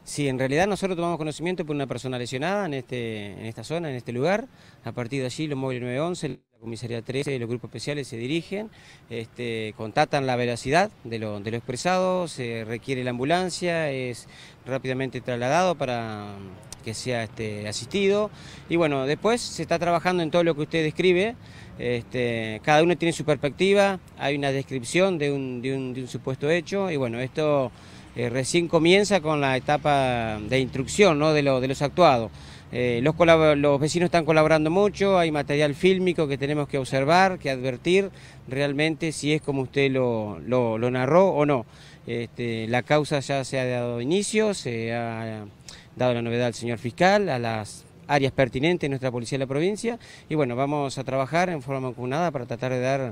Sí, en realidad nosotros tomamos conocimiento por una persona lesionada en esta zona, en este lugar. A partir de allí los móviles 911, la comisaría 13 y los grupos especiales se dirigen, contatan la veracidad de lo expresado, se requiere la ambulancia, es rápidamente trasladado para que sea asistido. Y bueno, después se está trabajando en todo lo que usted describe. Cada uno tiene su perspectiva, hay una descripción de un supuesto hecho y bueno, esto recién comienza con la etapa de instrucción, ¿no?, de los actuados. Los vecinos están colaborando mucho, hay material fílmico que tenemos que observar, que advertir realmente si es como usted lo narró o no. La causa ya se ha dado inicio, se ha dado la novedad al señor fiscal, a las áreas pertinentes de nuestra policía de la provincia y bueno, vamos a trabajar en forma mancomunada para tratar de dar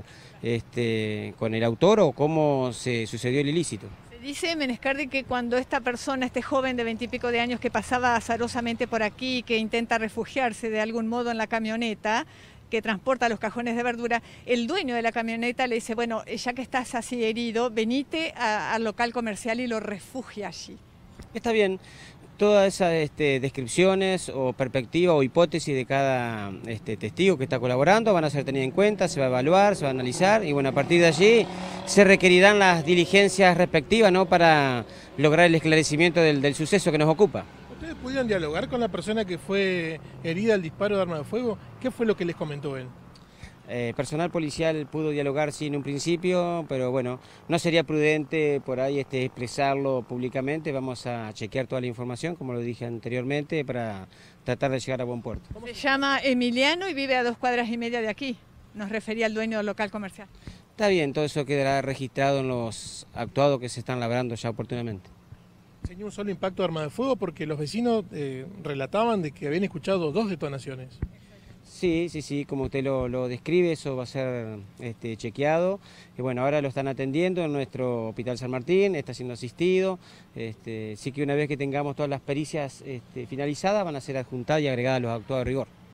con el autor o cómo se sucedió el ilícito. Dice Menescardi que cuando esta persona, este joven de 20 y pico de años que pasaba azarosamente por aquí, que intenta refugiarse de algún modo en la camioneta, que transporta los cajones de verdura, el dueño de la camioneta le dice, bueno, ya que estás así herido, venite al local comercial y lo refugia allí. Está bien. Todas esas descripciones o perspectivas o hipótesis de cada testigo que está colaborando van a ser tenidas en cuenta, se va a evaluar, se va a analizar y bueno, a partir de allí se requerirán las diligencias respectivas, ¿no?, para lograr el esclarecimiento del suceso que nos ocupa. ¿Ustedes pudieron dialogar con la persona que fue herida al disparo de arma de fuego? ¿Qué fue lo que les comentó él? Personal policial pudo dialogar sí en un principio, pero bueno, no sería prudente por ahí expresarlo públicamente. Vamos a chequear toda la información, como lo dije anteriormente, para tratar de llegar a buen puerto. Se llama Emiliano y vive a 2 cuadras y media de aquí. Nos refería al dueño del local comercial. Está bien, todo eso quedará registrado en los actuados que se están labrando ya oportunamente. ¿Señor un solo impacto de arma de fuego? Porque los vecinos relataban de que habían escuchado 2 detonaciones. Sí, como usted lo describe, eso va a ser chequeado. Y bueno, ahora lo están atendiendo en nuestro Hospital San Martín, está siendo asistido. Sí que una vez que tengamos todas las pericias finalizadas van a ser adjuntadas y agregadas a los actuados de rigor.